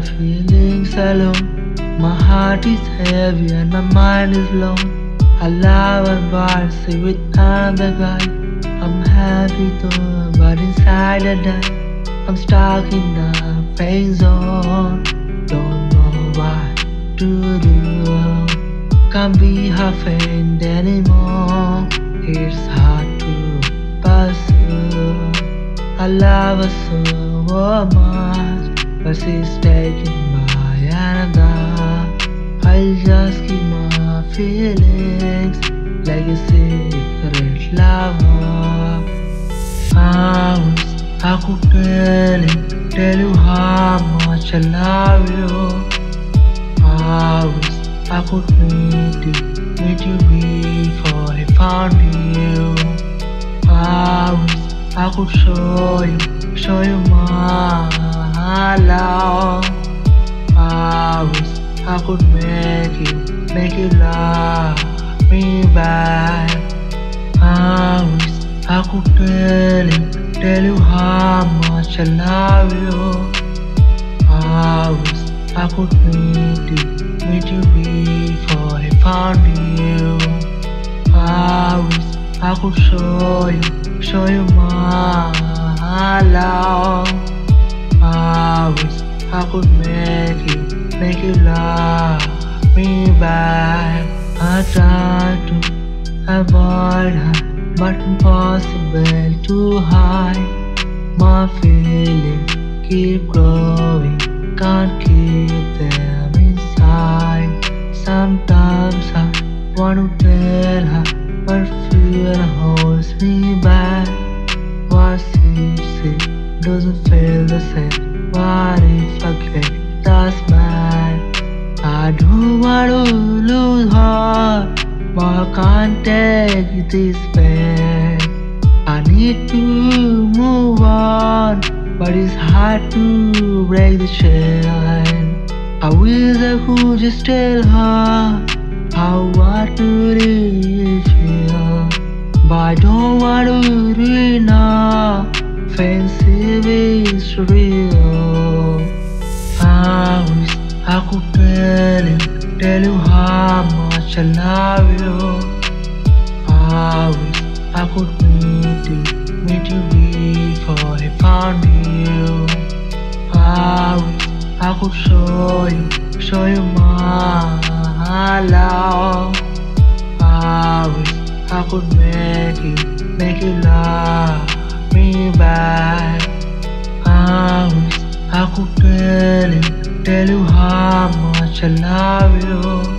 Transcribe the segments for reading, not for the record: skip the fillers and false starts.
feelings alone. My heart is heavy and my mind is low. I love and varsity with another guy. I'm happy though, but inside I die. I'm stuck in the pain zone. Don't know what to do. Can't be her friend anymore. It's hard to pursue. I love her so much, but she's taken by another. I'll just keep my feelings like a secret lover. I wish I could tell you how much I love you. I wish I could meet you before I found you. I wish I could show you my love. I wish I could make you love me back. I wish I could tell you how much I love you. I wish I could meet you before I found you. I wish I could show you my love. I wish I could make you love me back. I tried to avoid her, but impossible to hide. My feelings keep growing, can't keep them inside. Sometimes I want to tell her, but fear holds me back. What if she doesn't feel the same? What if I get that mad? I don't want to lose her, but I can't take this pain. I need to move on, but it's hard to break the chain. I wish I could just tell her how I really feel, but I don't want to ruin her. Fancy is real. I wish I could tell you how much I love you. I wish I could meet you before I found you. I wish I could show you my love. I wish I could make you love me back. I wish I could tell you how much I love you.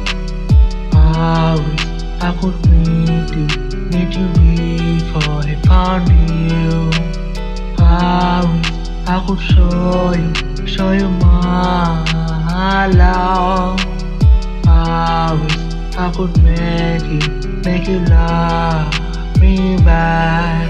I wish I could meet you before I found you. I wish I could show you my love. I wish I could make you love me back.